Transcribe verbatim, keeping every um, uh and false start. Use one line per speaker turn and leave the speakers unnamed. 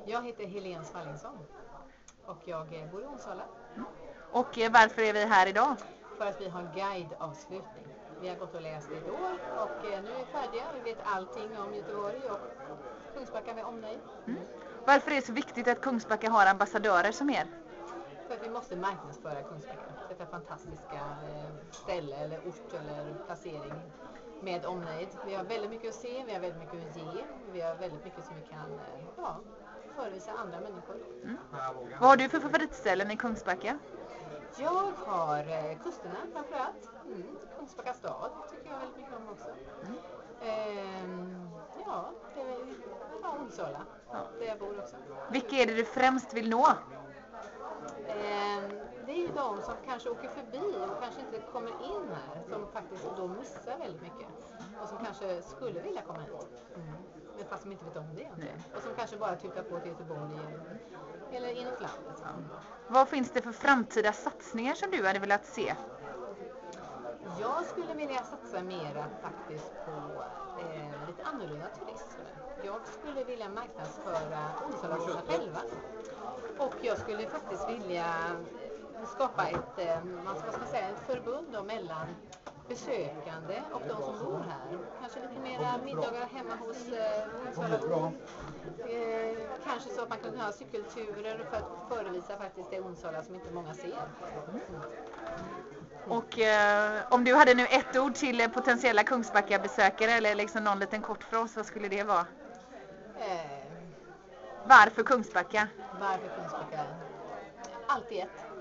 Jag heter Helene Svallingsson och jag bor i Onsala.
Och varför är vi här idag?
För att vi har guideavslutning. Vi har gått och läst ett år och nu är vi färdiga. Vi vet allting om Göteborg och Kungsbacka med omnejd.
Mm. Varför är det så viktigt att Kungsbacka har ambassadörer som er?
För att vi måste marknadsföra Kungsbacka. Detta fantastiska ställe eller ort eller placering med omnejd. Vi har väldigt mycket att se, vi har väldigt mycket att ge. Vi har väldigt mycket som vi kan ja, förevisa andra människor.
Mm. Vad har du för favoritställen i Kungsbacka?
Jag har eh, kusterna framförallt. Mm. Kungsbacka stad tycker jag väldigt mycket om också. Mm. Ehm, ja, det är ja, Onsala, ja. Där jag bor också.
Vilka är det du främst vill nå?
Ehm, det är ju de som kanske åker förbi och kanske inte kommer in här. Som faktiskt då missar väldigt mycket. Och som kanske skulle vilja komma hit. Mm. Men fast de inte vet om det egentligen. Nej. Och som kanske bara tutar på till Göteborg eller, eller inåt landet.
Ja. Vad finns det för framtida satsningar som du hade velat se?
Jag skulle vilja satsa mera faktiskt på eh, lite annorlunda turism. Jag skulle vilja marknadsföra Onsalaborna själva. Och jag skulle faktiskt vilja skapa ett, eh, vad ska man säga, ett förbund då mellan besökande och de som bor här. Kanske lite mera middagar hemma hos eh, Onsalabor. Eh, kanske så att man kan ha cykelturer för att förevisa faktiskt det Onsala som inte många ser. Mm.
Och eh, om du hade nu ett ord till potentiella Kungsbacka-besökare eller liksom någon liten kort fras, vad skulle det vara?
Eh,
Varför Kungsbacka?
Varför Kungsbacka? Allt i ett.